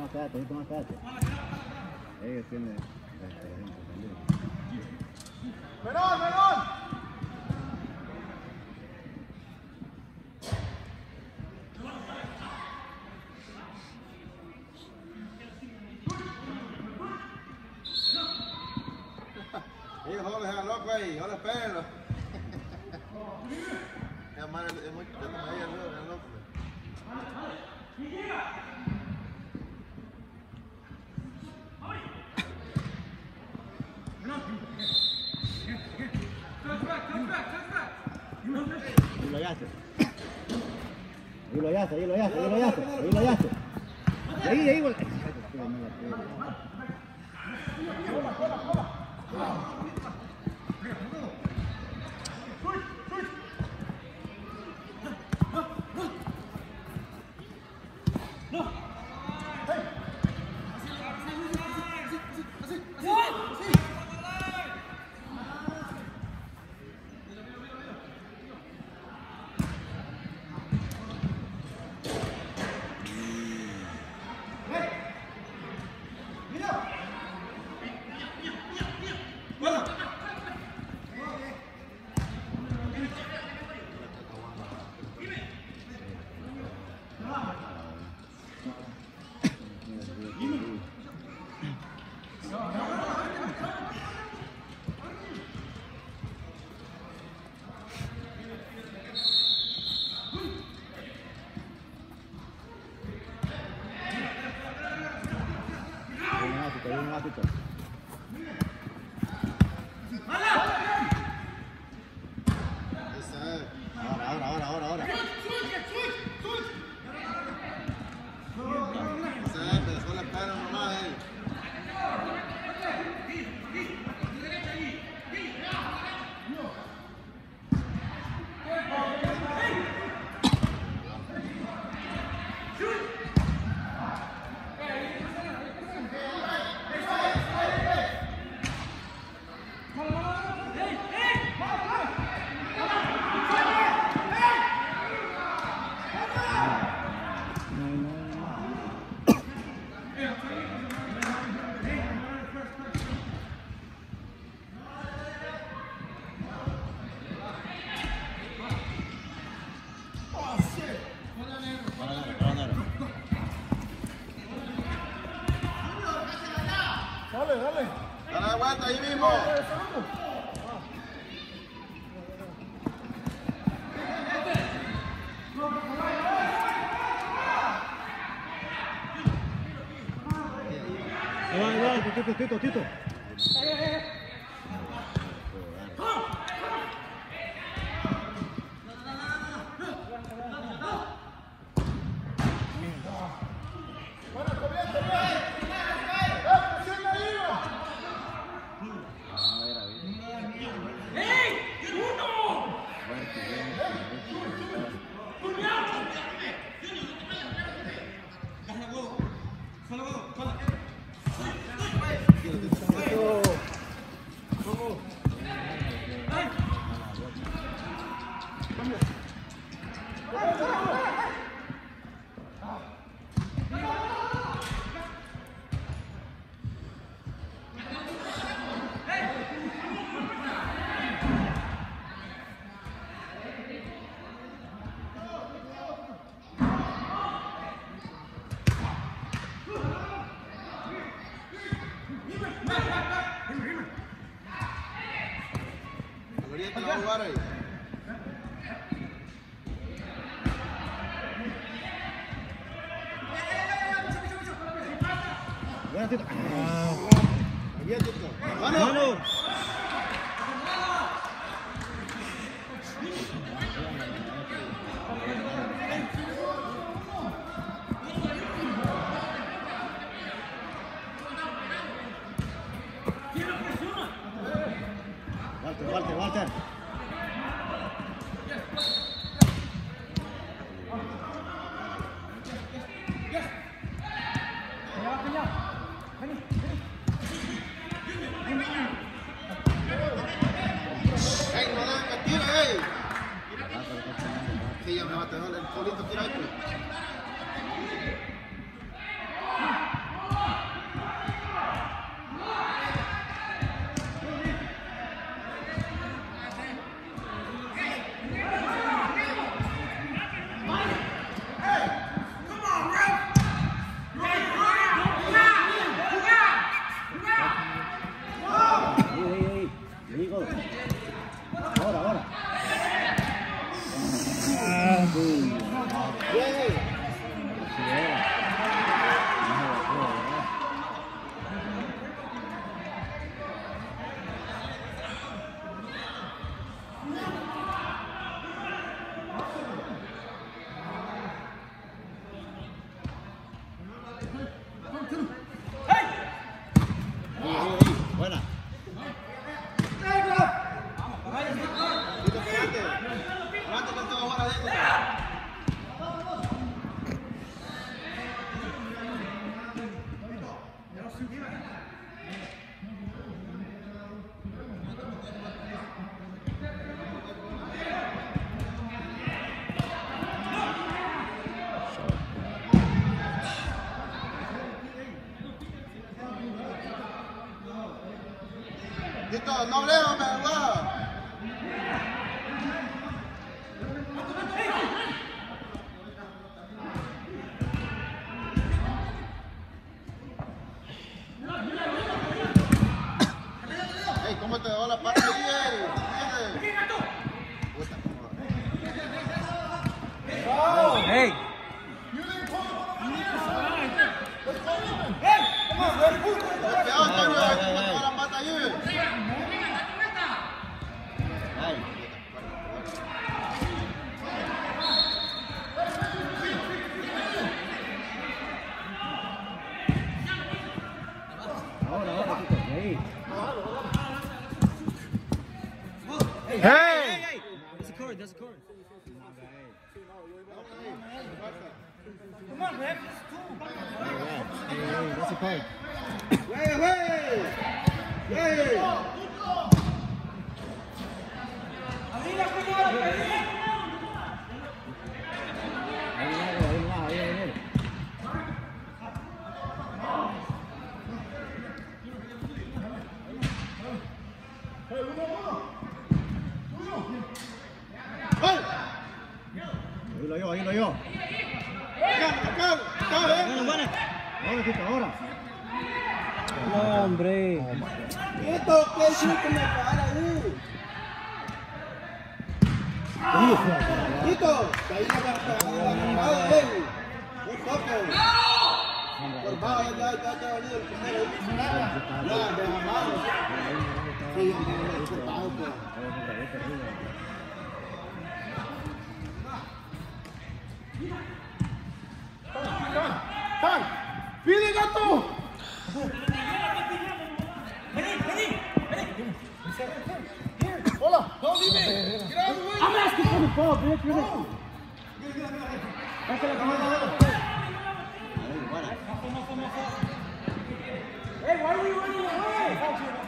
más quédate, más quédate. Ellos tienen... ¡Menor, menor! Hijo, deja loco ahí, ahora espérenlo. Es más, es muy loco. Ahí lo hallaste. Ahí. Ahora. Dale. Dale vuelta ahí mismo. Tito. Ahorita la va a jugar ahí. Buena, Tito. Bien, Tito. ¡Mano! Walter. ¡Ey, no la tira, ey! Sí, ya me va a tener el polito, tira ahí. Vamos lejos, me guau. Ey, ¿cómo te va la parte ahí, Hey! Cuidado, Antonio, ¿cómo te va la pata ahí? Ahora, Tito. Ahí. Hey! That's a cord, that's a cord. Come on, Rev. Hey, that's a cord. ¡Wey, wey! ¡Wey! Ahí, ahí. Ahí lo yo. Buena. Ahora, Tito, ahora. No, hombre. Esto, ¿qué hiciste en la cara ahí? Tito, que ahí no va un toque. Por bajo, ya venido el primero. Ya, de abajo. Sí, por bajo, pues. ¡Tan! ¡Pide, gato! Hola, no, dime. I'm asking for the ball, bitch. You're not. Pásala, Hey, why are you running away?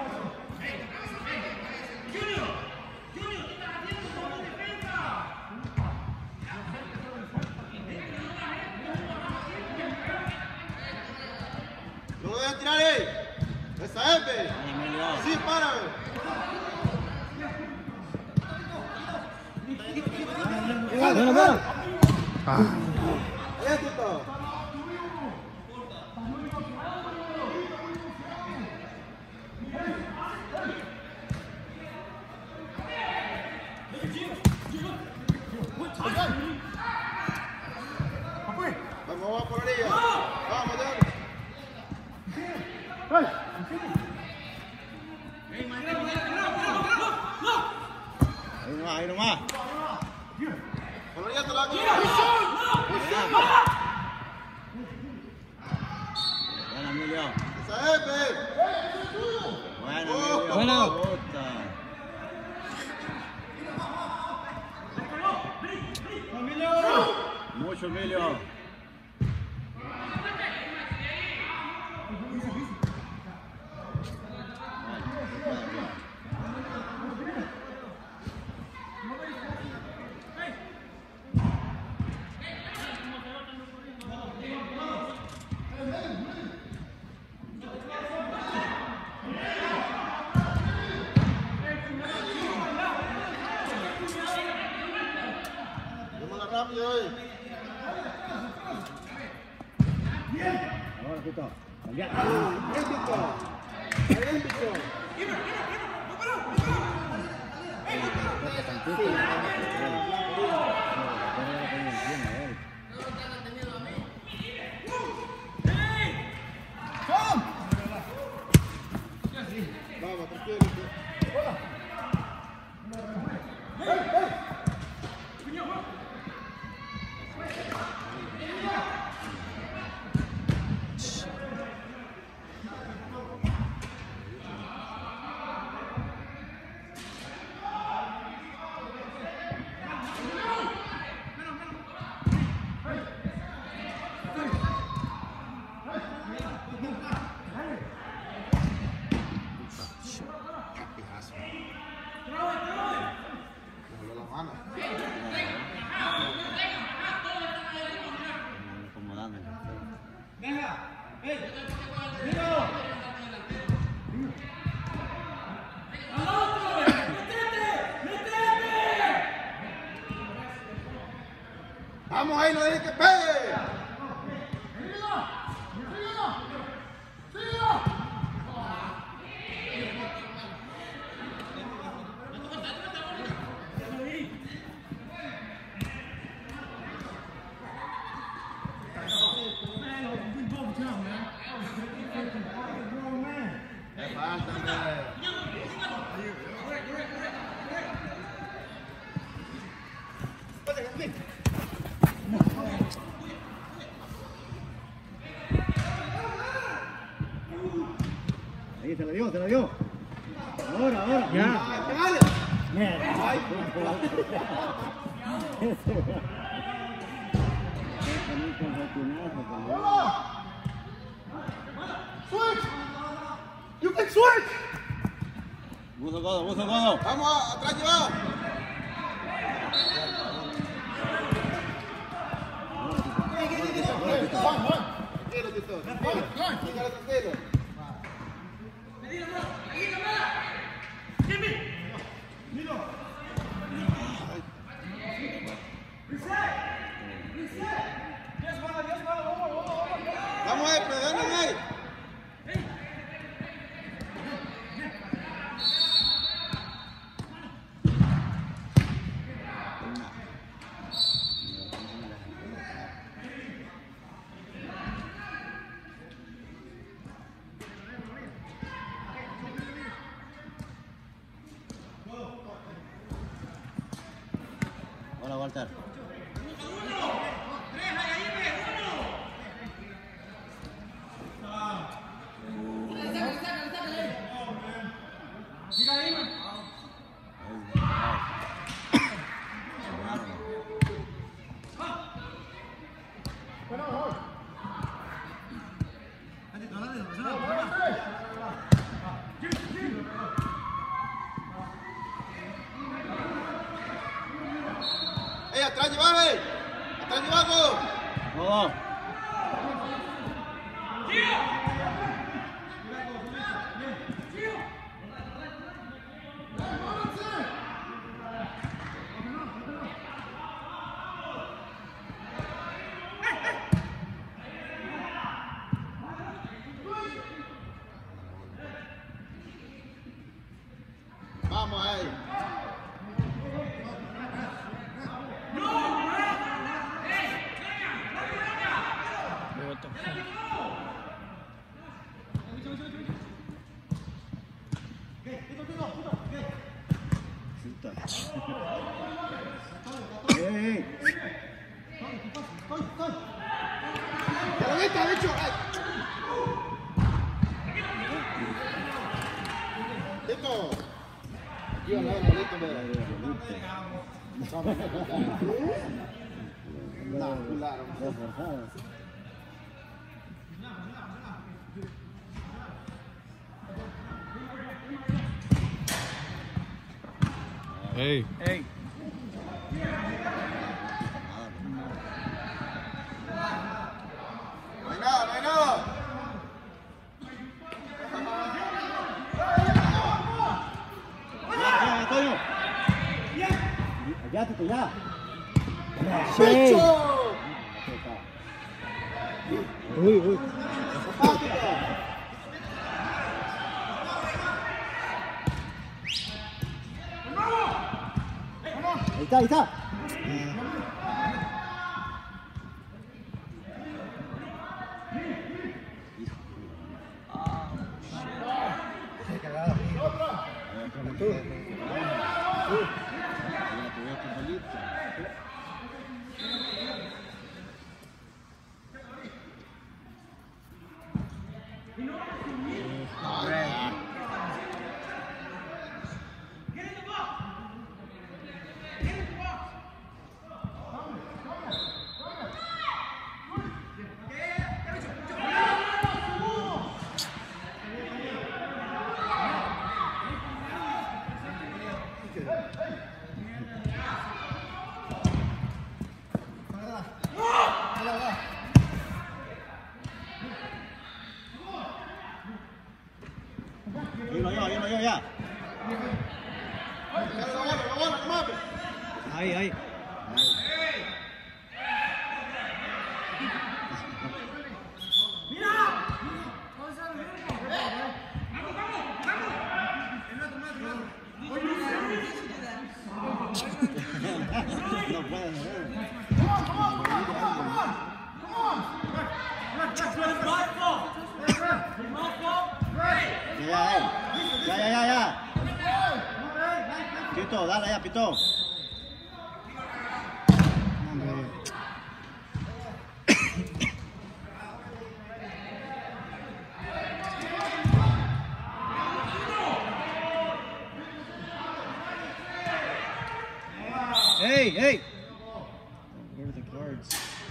¡No voy a tirar, ¡Esa es, ve! ¡Sí, para, Bueno. ¡Ahí, Tito! Vamos por orilla. Vamos, ya. Ahí nomás. Por orilla te la hago. Buena, Emilio. ¡Esa es, ve! Buena, Emilio. Bueno. Puta. Mucho, Emilio. Démosla rápido, Ahora, Tito. Cambiar. ¡Bien, Tito! ¡Bien, Tito! Vamos, tranquilo. Acomodando. Vamos ahí, no dejes que pegue. Ahí se la dio, se la dio. Ahora, ahora. Ya. Pégale. Ay, Switch. You can switch. Buzo codo, buzo codo. Vamos atrás llevado. Tranquilo, Tito. Tranquilo. Vamos ahí, pegando ahí. Hola, Walter. Atrás llevado, atrás llevado. Codo. Vamos ahí. ¡Ey! ¡Ya lo viste, bicho! ¡Listo! Aquí va a dar bolito, no, claro. Hey. Hey. No hay nada, no hay nada. ¡Ya, Antonio! ¡Ya, Tito, ya! ¡Bicho! Uy, uy. Ahí está, ahí está. Yo, ya. Ahí, ahí. Ya. Pito, dale ya, Pito. Hey! Where are the cards?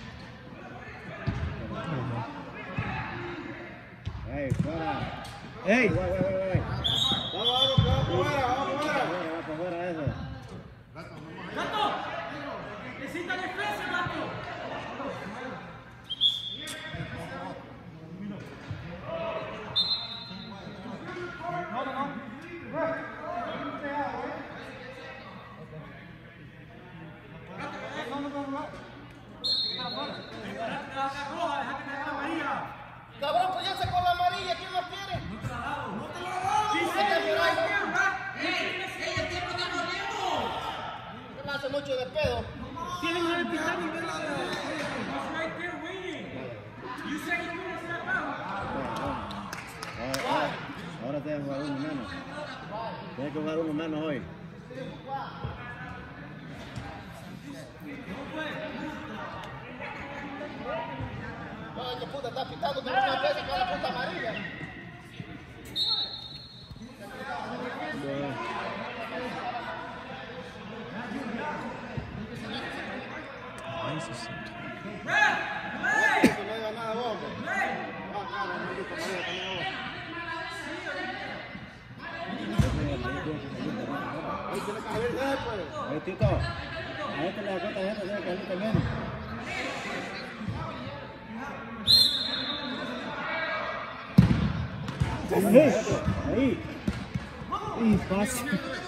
Hey, fuera. Hey. Wait. Vamos fuera. Va para afuera eso. ¡Gato! ¡Necesita defensa, gato! Cabrón, pues ya sacó la amarilla, ¿quién más quiere? No te la agarro. ¿Qué me hace mucho de pedo? Tienen que repitar y ver Ahora te que jugar uno menos. Tienes que jugar uno menos hoy. No, que puta, está pitando con una vez con la puta amarilla. No diga nada vos, ahí tiene que haber pues. Oye, Tito, a este le da cuenta gente, tiene que salir también. Ahí. Y fácil.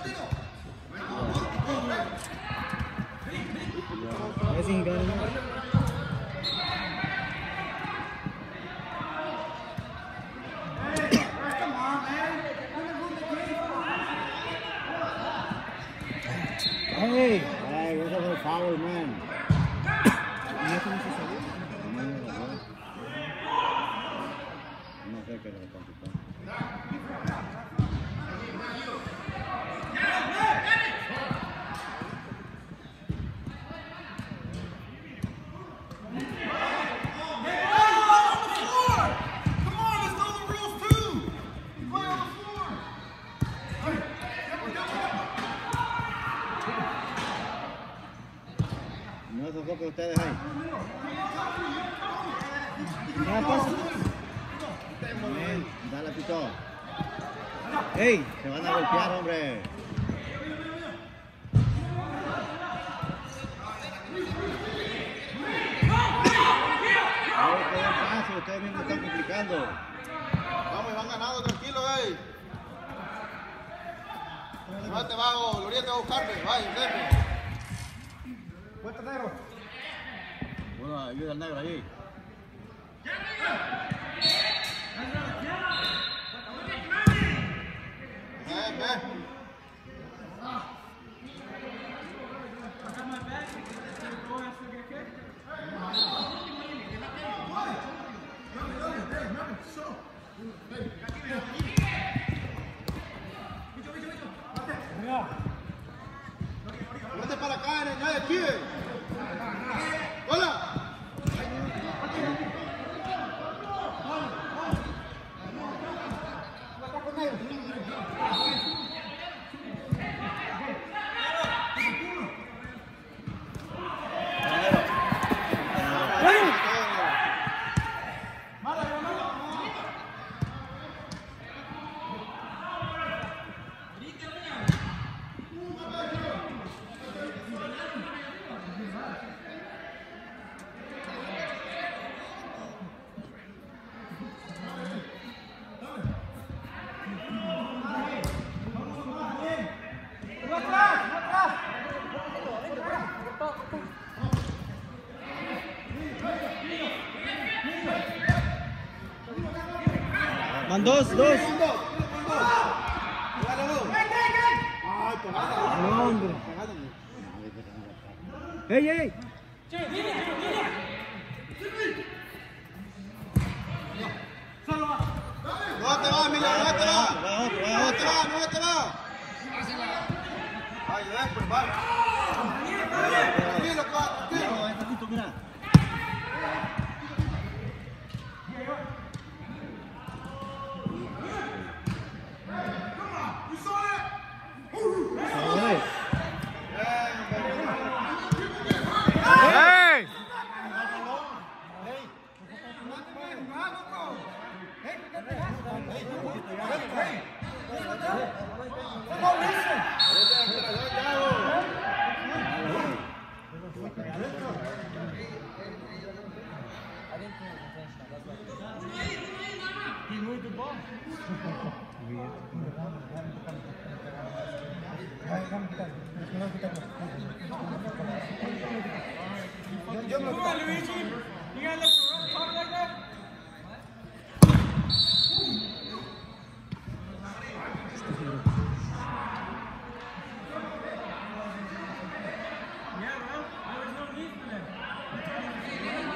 A ver si gana. Hey, eso fue foul, man. No sé qué le contestó. No esos focos ustedes ahí. Bien, dale Pito. ¡Ey! Se van a golpear, hombre. Ustedes mismos están complicando. Vamos, van ganando, tranquilo, No te va, Gloria te va a buscarme, vaya, déjame. Vuelta negro. Bueno, ayuda al negro ahí. Ven. Vete para acá, nadie aquí. Hola. Van dos. Ay, No, hombre. ¡Ey, ey! No te va, Emilio, no te va. Va otro, va No otro. te va, no te va. Ay, pues, vale. Tranquilo, tranquilo. No, despacito, mira. Vamos, ¡Ey! Come on, Luigi. You gotta let the run talk like that. Yeah, bro. There was no need for that.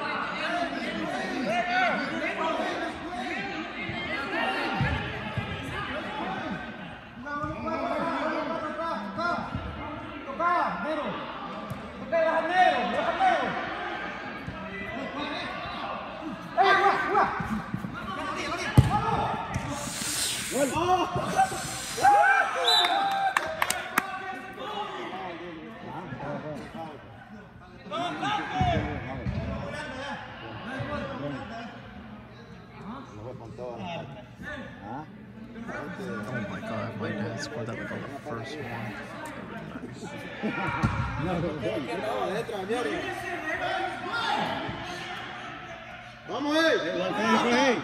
¿Ah? Oh my god, if my dad scored that like on the first one. That would have been nice. No, detrás, mierda. Vamos, ey. Hey.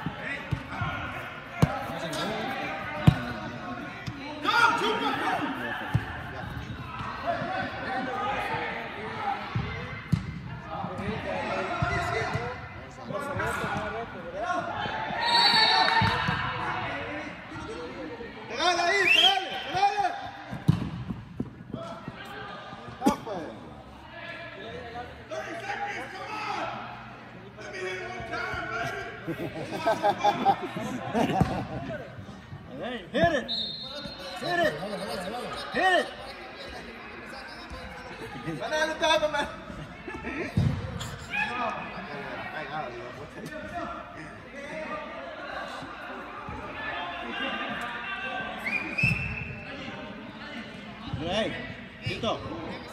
Pegale ahí, pegale, pegale. Ya, pues. Hey, hit it. Hit it. Hit it. Banana top, man. Hey, Tito.